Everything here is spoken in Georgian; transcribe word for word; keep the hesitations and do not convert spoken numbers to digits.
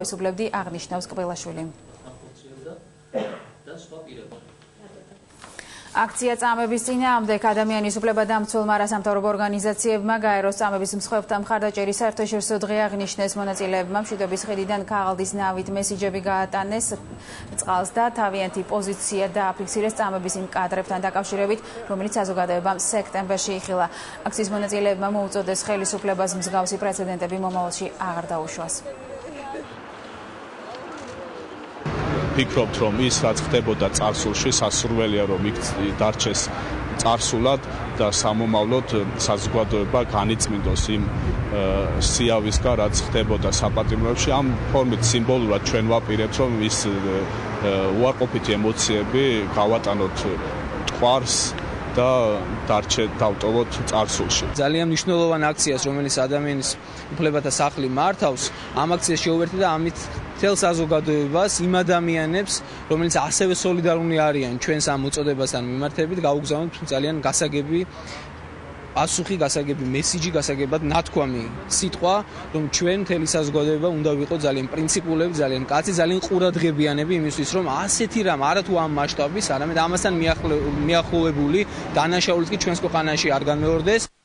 Suplendi აღნიშნავს კბილაშვილი. Აქცია წამების წინააღმდეგ ადამიანის უფლებადამცველმა არასამთავრობო ორგანიზაციებმა გაეროს წამების მსხვერპლთა მხარდაჭერის საერთაშორისო დღე აღნიშნეს. მონაწილეებმა მშვიდობის ხედიდან ქაღალდის ნავით მესიჯები გაატანეს წყალს და თავიანთი პოზიცია დააფიქსირეს წამების იმ კადრებთან დაკავშირებით, რომელიც საზოგადოებამ სექტემბერში იხილა. აქციის მონაწილეებმა მოუწოდეს ხელისუფლებას მსგავსი პრეცედენტები მომავალში აღარ დაუშვას. Ფიქრობთ, რომ ის რაც ხდებოდა წარსულში, სასურველია რომ იქ დარჩეს წარსულად და სამომავლოდ საზოგადოება განიწმინდოს იმ სიავისგან, რაც ხდებოდა საპატიმროებში. Ამ ფორმით სიმბოლურად ჩვენ ვაპირებთ, რომ ის უარყოფითი ემოციები გავატანოთ ტყვარს და დარჩეთ დავტოვოთ წარსულში. ძალიან მნიშვნელოვანი აქციას, რომელიც ადამიანის უფლებათა სახლი მართავს, ამ აქციას შეუერთდა და ამით მთელ საზოგადოებას, იმ ადამიანებს, რომელიც ასევე სოლიდარული არიან ჩვენს ამ უწოდებასთან მიმართებით, გაუგზავნოთ ძალიან გასაგები პასუხი, გასაგები მესიჯი, გასაგებად ნათქვამი სიტყვა, რომ ჩვენ მთელი საზოგადოება უნდა ვიყო ძალიან პრინციპულები, ძალიან კაცი, ძალიან ყურადღებიანები იმისთვის, რომ ასეთი რამ არათუ ამ მასშტაბის, არამედ ამასთან მიახლოებული დანაშაულიც კი ჩვენს ქვეყანაში არ განმეორდეს.